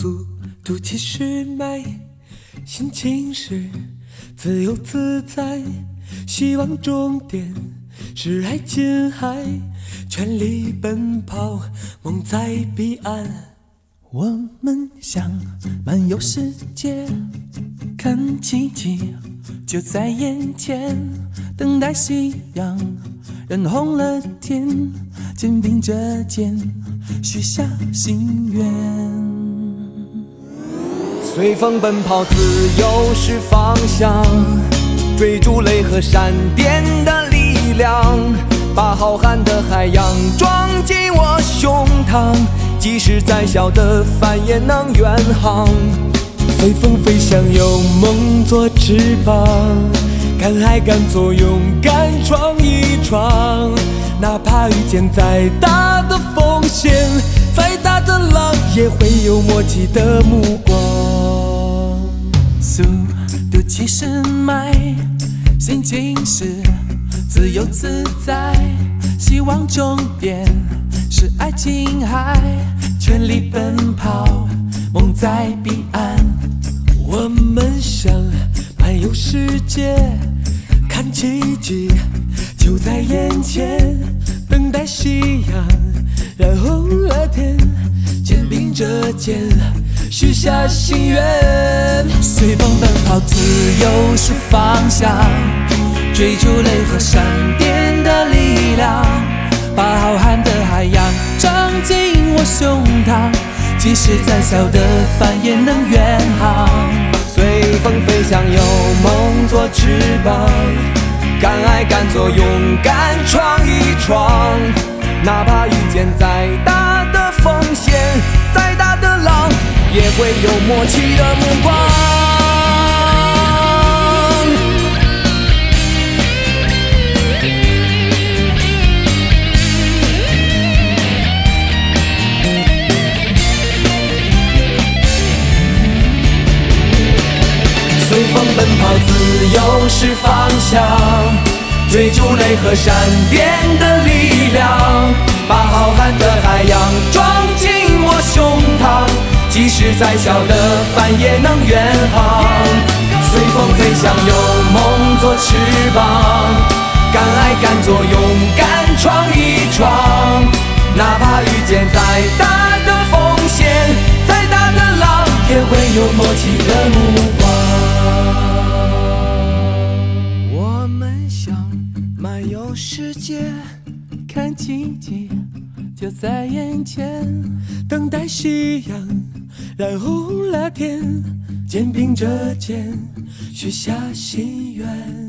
速度其实慢，心情是自由自在，希望终点是爱琴海，全力奔跑，梦在彼岸。我们想漫游世界，看奇迹就在眼前，等待夕阳染红了天，肩并着肩许下心愿。随风奔跑，自由是方向，追逐雷和闪电的力量，把浩瀚的海洋装进我胸膛，即使再小的帆也能远航。随风飞翔，有梦做翅膀，敢爱敢做，勇敢闯一闯。哪怕遇见再大的风险，再大的浪，也会有默契的目光。速度其实慢，心情是自由自在，希望终点是爱琴海，全力奔跑，梦在彼岸。我们想漫游世界，看奇迹就在眼前，等待夕阳染红了天，肩并着肩许下心愿。随风奔跑，自由是方向，追逐雷和闪电的力量，把浩瀚的海洋装进我胸膛，即使再小的帆也能远航。随风飞翔，有梦做翅膀，敢爱敢做，勇敢闯一闯。哪怕遇见再大的风险，再大的浪，也会有默契的目光。随风奔跑，自由是方向，追逐雷和闪电的力量，把浩瀚的海洋装进我胸膛，即使再小的帆也能远航。随风飞翔，有梦做翅膀，敢爱敢做，勇敢闯一闯。哪怕遇见再大的风险，再大的浪，也会有默契的目光。我们想漫游世界，看奇迹就在眼前，等待夕阳染红了天，肩并着肩许下心愿。